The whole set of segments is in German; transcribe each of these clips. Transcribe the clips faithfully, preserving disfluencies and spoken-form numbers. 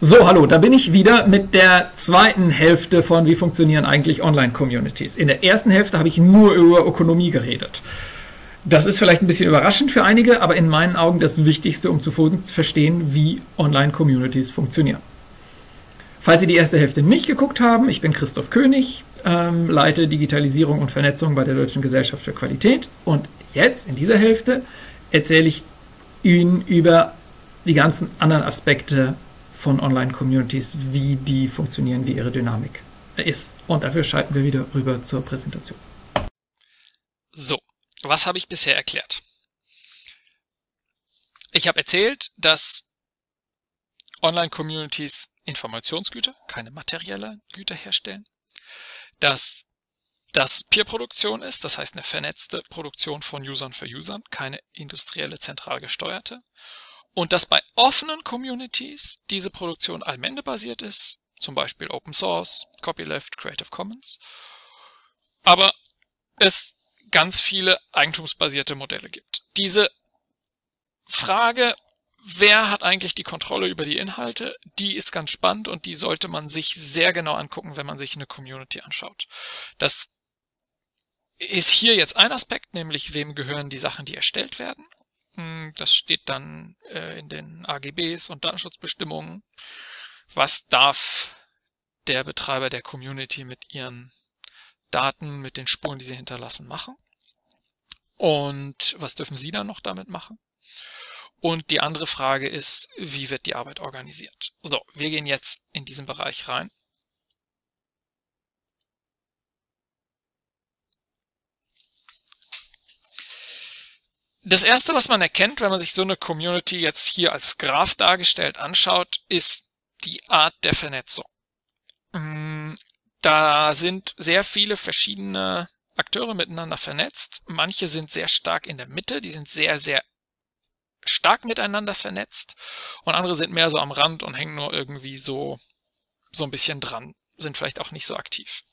So, hallo, da bin ich wieder mit der zweiten Hälfte von Wie funktionieren eigentlich Online-Communities. In der ersten Hälfte habe ich nur über Ökonomie geredet. Das ist vielleicht ein bisschen überraschend für einige, aber in meinen Augen das Wichtigste, um zu verstehen, wie Online-Communities funktionieren. Falls Sie die erste Hälfte nicht geguckt haben, ich bin Christoph König, ähm, leite Digitalisierung und Vernetzung bei der Deutschen Gesellschaft für Qualität, und jetzt in dieser Hälfte erzähle ich Ihnen über die ganzen anderen Aspekte von Online-Communities, wie die funktionieren, wie ihre Dynamik ist. Und dafür schalten wir wieder rüber zur Präsentation. So, was habe ich bisher erklärt? Ich habe erzählt, dass Online-Communities Informationsgüter, keine materielle Güter herstellen, dass das Peer-Produktion ist, das heißt eine vernetzte Produktion von Usern für Usern, keine industrielle, zentral gesteuerte. Und dass bei offenen Communities diese Produktion allmende-basiert ist, zum Beispiel Open Source, Copyleft, Creative Commons, aber es ganz viele eigentumsbasierte Modelle gibt. Diese Frage, wer hat eigentlich die Kontrolle über die Inhalte, die ist ganz spannend und die sollte man sich sehr genau angucken, wenn man sich eine Community anschaut. Das ist hier jetzt ein Aspekt, nämlich wem gehören die Sachen, die erstellt werden. Das steht dann äh, in den A G Bs und Datenschutzbestimmungen. Was darf der Betreiber der Community mit ihren Daten, mit den Spuren, die sie hinterlassen, machen? Und was dürfen Sie dann noch damit machen? Und die andere Frage ist, wie wird die Arbeit organisiert? So, wir gehen jetzt in diesen Bereich rein. Das erste, was man erkennt, wenn man sich so eine Community jetzt hier als Graph dargestellt anschaut, ist die Art der Vernetzung. Da sind sehr viele verschiedene Akteure miteinander vernetzt. Manche sind sehr stark in der Mitte, die sind sehr, sehr stark miteinander vernetzt. Und andere sind mehr so am Rand und hängen nur irgendwie so, so ein bisschen dran, sind vielleicht auch nicht so aktiv.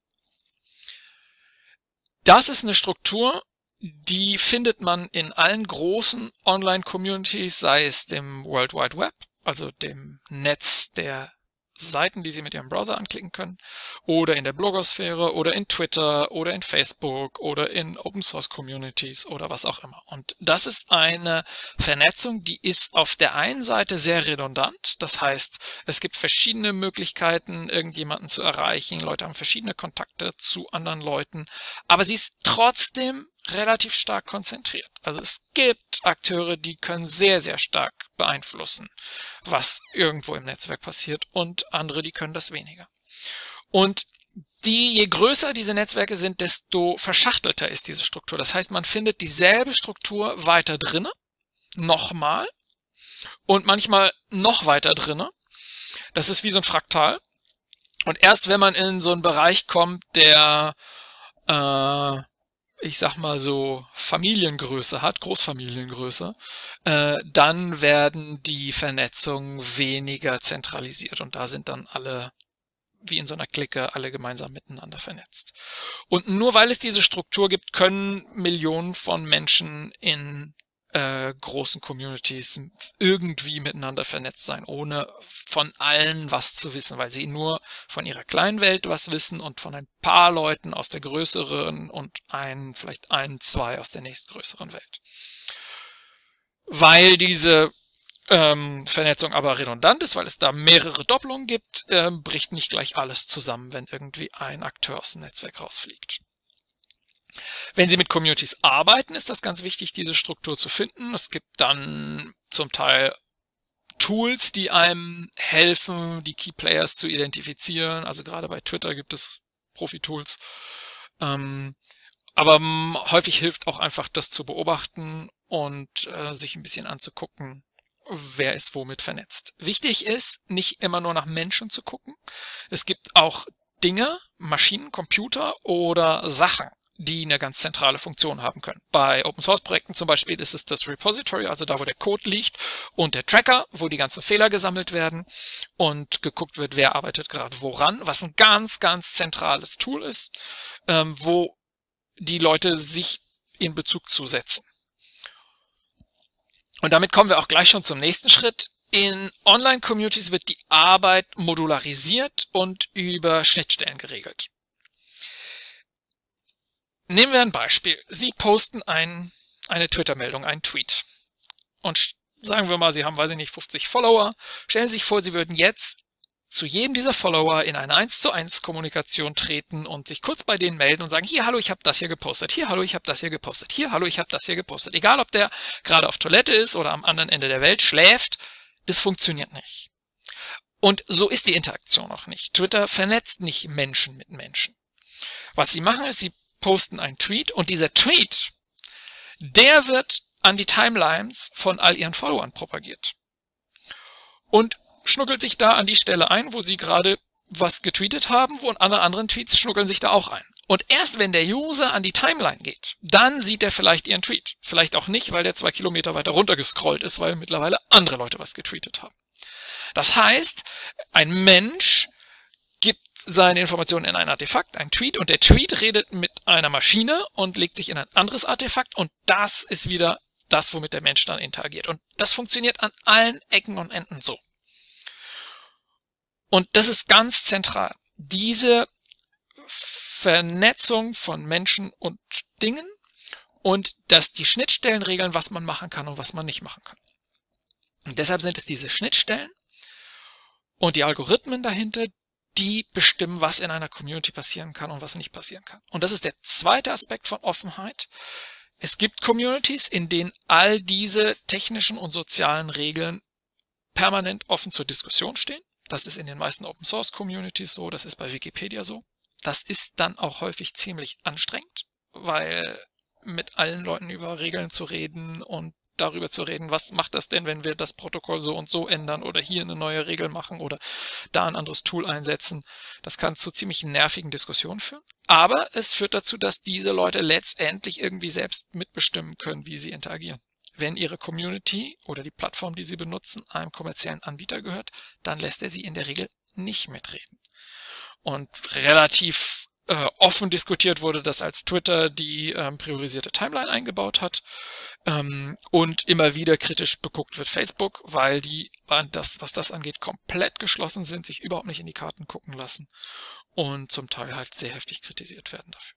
Das ist eine Struktur, die findet man in allen großen Online-Communities, sei es dem World Wide Web, also dem Netz der Seiten, die Sie mit Ihrem Browser anklicken können, oder in der Blogosphäre oder in Twitter oder in Facebook oder in Open Source Communities oder was auch immer. Und das ist eine Vernetzung, die ist auf der einen Seite sehr redundant. Das heißt, es gibt verschiedene Möglichkeiten, irgendjemanden zu erreichen. Leute haben verschiedene Kontakte zu anderen Leuten, aber sie ist trotzdem relativ stark konzentriert. Also es gibt Akteure, die können sehr, sehr stark beeinflussen, was irgendwo im Netzwerk passiert, und andere, die können das weniger. Und die, je größer diese Netzwerke sind, desto verschachtelter ist diese Struktur. Das heißt, man findet dieselbe Struktur weiter drinne, nochmal, und manchmal noch weiter drinne. Das ist wie so ein Fraktal. Und erst wenn man in so einen Bereich kommt, der äh, ich sag mal so Familiengröße hat, Großfamiliengröße, äh, dann werden die Vernetzungen weniger zentralisiert und da sind dann alle, wie in so einer Clique, alle gemeinsam miteinander vernetzt. Und nur weil es diese Struktur gibt, können Millionen von Menschen in äh, großen Communities irgendwie miteinander vernetzt sein, ohne von allen was zu wissen, weil sie nur von ihrer kleinen Welt was wissen und von ein paar Leuten aus der größeren und ein, vielleicht ein, zwei aus der nächstgrößeren Welt. Weil diese ähm, Vernetzung aber redundant ist, weil es da mehrere Doppelungen gibt, äh, bricht nicht gleich alles zusammen, wenn irgendwie ein Akteur aus dem Netzwerk rausfliegt. Wenn Sie mit Communities arbeiten, ist das ganz wichtig, diese Struktur zu finden. Es gibt dann zum Teil Tools, die einem helfen, die Key Players zu identifizieren. Also gerade bei Twitter gibt es Profi-Tools. Ähm, aber häufig hilft auch einfach, das zu beobachten und äh, sich ein bisschen anzugucken, wer ist womit vernetzt. Wichtig ist, nicht immer nur nach Menschen zu gucken. Es gibt auch Dinge, Maschinen, Computer oder Sachen, die eine ganz zentrale Funktion haben können. Bei Open-Source-Projekten zum Beispiel ist es das Repository, also da, wo der Code liegt, und der Tracker, wo die ganzen Fehler gesammelt werden und geguckt wird, wer arbeitet gerade woran, was ein ganz, ganz zentrales Tool ist, ähm, wo die Leute sich in Bezug zu setzen. Und damit kommen wir auch gleich schon zum nächsten Schritt. In Online-Communities wird die Arbeit modularisiert und über Schnittstellen geregelt. Nehmen wir ein Beispiel. Sie posten ein, eine Twitter-Meldung, einen Tweet. Und sagen wir mal, Sie haben, weiß ich nicht, fünfzig Follower. Stellen Sie sich vor, Sie würden jetzt zu jedem dieser Follower in eine eins zu eins Kommunikation treten und sich kurz bei denen melden und sagen, hier, hallo, ich habe das hier gepostet, hier, hallo, ich habe das hier gepostet, hier, hallo, ich habe das hier gepostet. Egal, ob der gerade auf Toilette ist oder am anderen Ende der Welt schläft, das funktioniert nicht. Und so ist die Interaktion auch nicht. Twitter vernetzt nicht Menschen mit Menschen. Was sie machen, ist, sie posten einen Tweet und dieser Tweet, der wird an die Timelines von all ihren Followern propagiert. Und schnuckelt sich da an die Stelle ein, wo sie gerade was getweetet haben, wo alle anderen Tweets schnuckeln sich da auch ein. Und erst wenn der User an die Timeline geht, dann sieht er vielleicht ihren Tweet. Vielleicht auch nicht, weil der zwei Kilometer weiter runter gescrollt ist, weil mittlerweile andere Leute was getweetet haben. Das heißt, ein Mensch gibt seine Informationen in ein Artefakt, ein Tweet, und der Tweet redet mit einer Maschine und legt sich in ein anderes Artefakt, und das ist wieder das, womit der Mensch dann interagiert. Und das funktioniert an allen Ecken und Enden so. Und das ist ganz zentral. Diese Vernetzung von Menschen und Dingen und dass die Schnittstellen regeln, was man machen kann und was man nicht machen kann. Und deshalb sind es diese Schnittstellen und die Algorithmen dahinter, die bestimmen, was in einer Community passieren kann und was nicht passieren kann. Und das ist der zweite Aspekt von Offenheit. Es gibt Communities, in denen all diese technischen und sozialen Regeln permanent offen zur Diskussion stehen. Das ist in den meisten Open-Source-Communities so, das ist bei Wikipedia so. Das ist dann auch häufig ziemlich anstrengend, weil mit allen Leuten über Regeln zu reden und darüber zu reden, was macht das denn, wenn wir das Protokoll so und so ändern oder hier eine neue Regel machen oder da ein anderes Tool einsetzen, das kann zu ziemlich nervigen Diskussionen führen. Aber es führt dazu, dass diese Leute letztendlich irgendwie selbst mitbestimmen können, wie sie interagieren. Wenn Ihre Community oder die Plattform, die Sie benutzen, einem kommerziellen Anbieter gehört, dann lässt er Sie in der Regel nicht mitreden. Und relativ äh, offen diskutiert wurde das, als Twitter die ähm, priorisierte Timeline eingebaut hat. Ähm, und immer wieder kritisch beguckt wird Facebook, weil die, das, was das angeht, komplett geschlossen sind, sich überhaupt nicht in die Karten gucken lassen und zum Teil halt sehr heftig kritisiert werden dafür.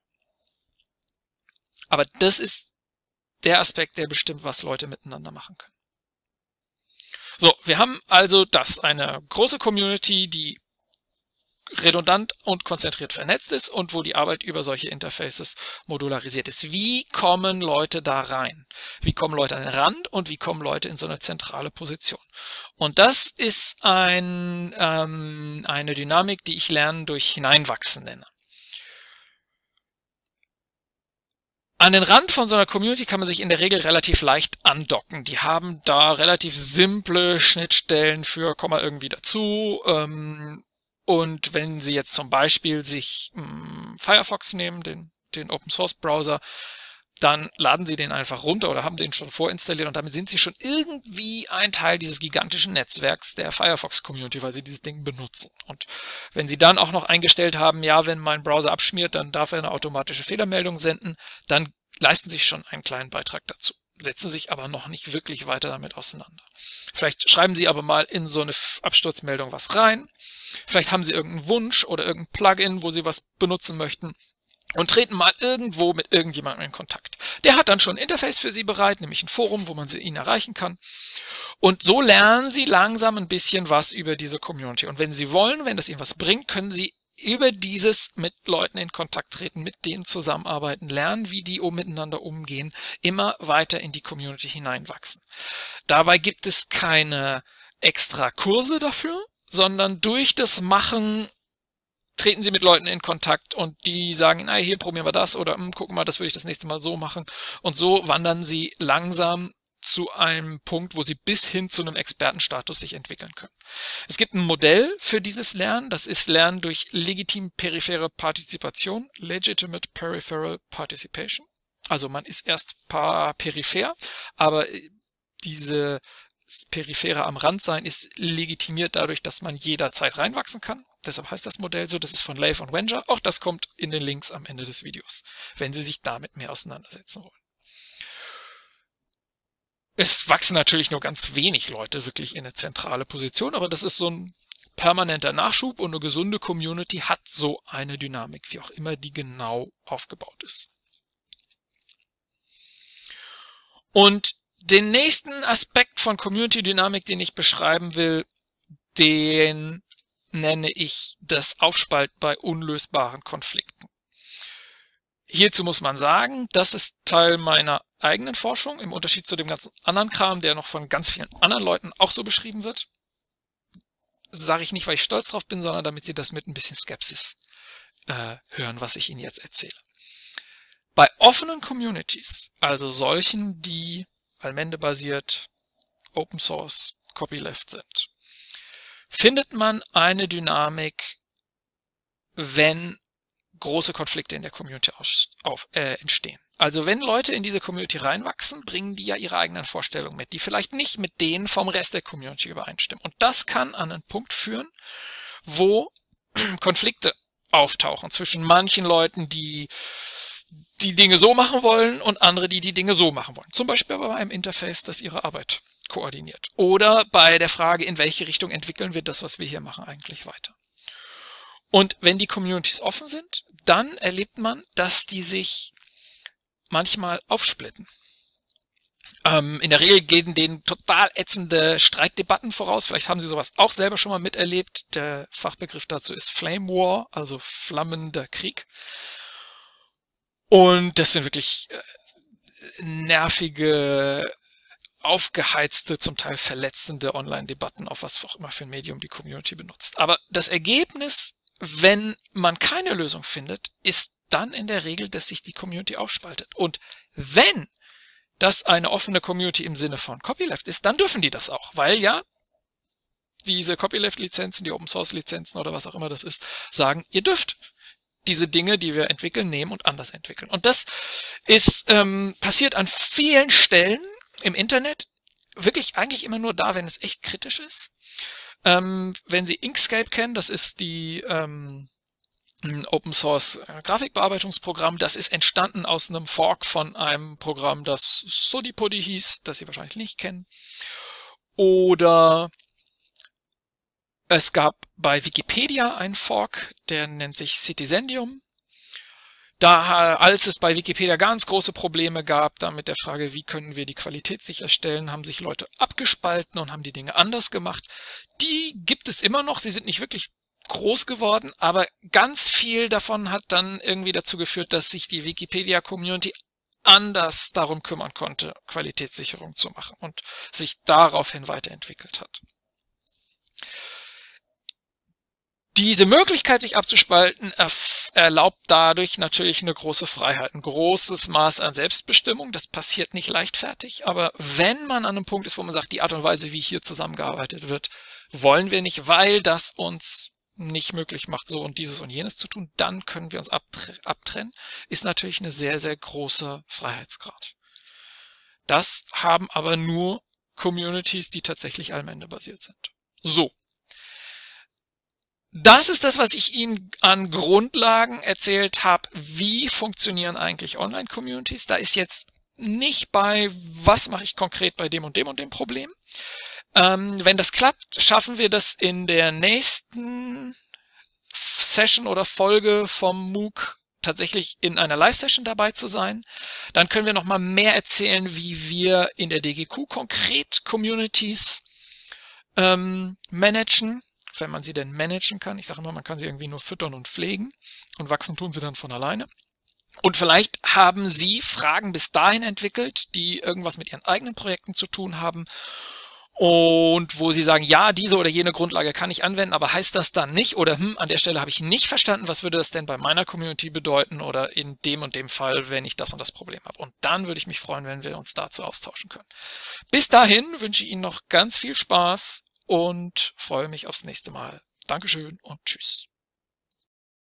Aber das ist der Aspekt, der bestimmt, was Leute miteinander machen können. So, wir haben also das, eine große Community, die redundant und konzentriert vernetzt ist und wo die Arbeit über solche Interfaces modularisiert ist. Wie kommen Leute da rein? Wie kommen Leute an den Rand und wie kommen Leute in so eine zentrale Position? Und das ist ein, ähm, eine Dynamik, die ich Lernen durch Hineinwachsen nenne. An den Rand von so einer Community kann man sich in der Regel relativ leicht andocken. Die haben da relativ simple Schnittstellen für komm mal irgendwie dazu. Ähm, und wenn Sie jetzt zum Beispiel sich ähm, Firefox nehmen, den, den Open-Source-Browser, dann laden Sie den einfach runter oder haben den schon vorinstalliert und damit sind Sie schon irgendwie ein Teil dieses gigantischen Netzwerks der Firefox-Community, weil Sie dieses Ding benutzen. Und wenn Sie dann auch noch eingestellt haben, ja, wenn mein Browser abschmiert, dann darf er eine automatische Fehlermeldung senden, dann leisten Sie schon einen kleinen Beitrag dazu, setzen sich aber noch nicht wirklich weiter damit auseinander. Vielleicht schreiben Sie aber mal in so eine Absturzmeldung was rein, vielleicht haben Sie irgendeinen Wunsch oder irgendein Plugin, wo Sie was benutzen möchten, und treten mal irgendwo mit irgendjemandem in Kontakt. Der hat dann schon ein Interface für Sie bereit, nämlich ein Forum, wo man sie, ihn erreichen kann. Und so lernen Sie langsam ein bisschen was über diese Community. Und wenn Sie wollen, wenn das Ihnen was bringt, können Sie über dieses mit Leuten in Kontakt treten, mit denen zusammenarbeiten, lernen, wie die miteinander umgehen, immer weiter in die Community hineinwachsen. Dabei gibt es keine extra Kurse dafür, sondern durch das Machen treten Sie mit Leuten in Kontakt und die sagen, na, hier probieren wir das oder gucken mal, das würde ich das nächste Mal so machen. Und so wandern Sie langsam zu einem Punkt, wo Sie bis hin zu einem Expertenstatus sich entwickeln können. Es gibt ein Modell für dieses Lernen, das ist Lernen durch legitim periphere Partizipation, Legitimate Peripheral Participation. Also man ist erst peripher, aber diese Periphere am Rand sein ist legitimiert dadurch, dass man jederzeit reinwachsen kann. Deshalb heißt das Modell so, das ist von Leif und Wenger. Auch das kommt in den Links am Ende des Videos, wenn Sie sich damit mehr auseinandersetzen wollen. Es wachsen natürlich nur ganz wenig Leute wirklich in eine zentrale Position, aber das ist so ein permanenter Nachschub und eine gesunde Community hat so eine Dynamik, wie auch immer die genau aufgebaut ist. Und den nächsten Aspekt von Community-Dynamik, den ich beschreiben will, den nenne ich das Aufspalten bei unlösbaren Konflikten. Hierzu muss man sagen, das ist Teil meiner eigenen Forschung, im Unterschied zu dem ganzen anderen Kram, der noch von ganz vielen anderen Leuten auch so beschrieben wird. Das sage ich nicht, weil ich stolz drauf bin, sondern damit Sie das mit ein bisschen Skepsis äh, hören, was ich Ihnen jetzt erzähle. Bei offenen Communities, also solchen, die allmendebasiert, Open Source, Copyleft sind, findet man eine Dynamik, wenn große Konflikte in der Community auf, auf, äh, entstehen. Also wenn Leute in diese Community reinwachsen, bringen die ja ihre eigenen Vorstellungen mit, die vielleicht nicht mit denen vom Rest der Community übereinstimmen. Und das kann an einen Punkt führen, wo Konflikte auftauchen zwischen manchen Leuten, die die Dinge so machen wollen und andere, die die Dinge so machen wollen. Zum Beispiel bei einem Interface, das ihre Arbeit koordiniert. Oder bei der Frage, in welche Richtung entwickeln wir das, was wir hier machen, eigentlich weiter. Und wenn die Communities offen sind, dann erlebt man, dass die sich manchmal aufsplitten. Ähm, in der Regel gehen denen total ätzende Streitdebatten voraus. Vielleicht haben Sie sowas auch selber schon mal miterlebt. Der Fachbegriff dazu ist Flame War, also flammender Krieg. Und das sind wirklich äh, nervige, aufgeheizte, zum Teil verletzende Online-Debatten, auf was auch immer für ein Medium die Community benutzt. Aber das Ergebnis, wenn man keine Lösung findet, ist dann in der Regel, dass sich die Community aufspaltet. Und wenn das eine offene Community im Sinne von Copyleft ist, dann dürfen die das auch, weil ja diese Copyleft-Lizenzen, die Open-Source-Lizenzen oder was auch immer das ist, sagen, ihr dürft diese Dinge, die wir entwickeln, nehmen und anders entwickeln. Und das ist ähm, passiert an vielen Stellen im Internet, wirklich eigentlich immer nur da, wenn es echt kritisch ist. Ähm, wenn Sie Inkscape kennen, das ist die ähm, Open Source Grafikbearbeitungsprogramm, das ist entstanden aus einem Fork von einem Programm, das Sodipodi hieß, das Sie wahrscheinlich nicht kennen. Oder es gab bei Wikipedia einen Fork, der nennt sich Citizendium. Da, als es bei Wikipedia ganz große Probleme gab, da mit der Frage, wie können wir die Qualität sicherstellen, haben sich Leute abgespalten und haben die Dinge anders gemacht. Die gibt es immer noch, sie sind nicht wirklich groß geworden, aber ganz viel davon hat dann irgendwie dazu geführt, dass sich die Wikipedia-Community anders darum kümmern konnte, Qualitätssicherung zu machen und sich daraufhin weiterentwickelt hat. Diese Möglichkeit, sich abzuspalten, erlaubt dadurch natürlich eine große Freiheit, ein großes Maß an Selbstbestimmung. Das passiert nicht leichtfertig, aber wenn man an einem Punkt ist, wo man sagt, die Art und Weise, wie hier zusammengearbeitet wird, wollen wir nicht, weil das uns nicht möglich macht, so und dieses und jenes zu tun, dann können wir uns abtrennen, ist natürlich eine sehr, sehr große Freiheitsgrad. Das haben aber nur Communities, die tatsächlich allmendebasiert sind. So. Das ist das, was ich Ihnen an Grundlagen erzählt habe. Wie funktionieren eigentlich Online-Communities? Da ist jetzt nicht bei, was mache ich konkret bei dem und dem und dem Problem. Ähm, wenn das klappt, schaffen wir das in der nächsten Session oder Folge vom MOOC tatsächlich in einer Live-Session dabei zu sein. Dann können wir nochmal mehr erzählen, wie wir in der D G Q konkret Communities ähm, managen. Wenn man sie denn managen kann. Ich sage immer, man kann sie irgendwie nur füttern und pflegen und wachsen tun sie dann von alleine. Und vielleicht haben Sie Fragen bis dahin entwickelt, die irgendwas mit Ihren eigenen Projekten zu tun haben und wo Sie sagen, ja, diese oder jene Grundlage kann ich anwenden, aber heißt das dann nicht oder hm, an der Stelle habe ich nicht verstanden, was würde das denn bei meiner Community bedeuten oder in dem und dem Fall, wenn ich das und das Problem habe. Und dann würde ich mich freuen, wenn wir uns dazu austauschen können. Bis dahin wünsche ich Ihnen noch ganz viel Spaß und freue mich aufs nächste Mal. Dankeschön und tschüss.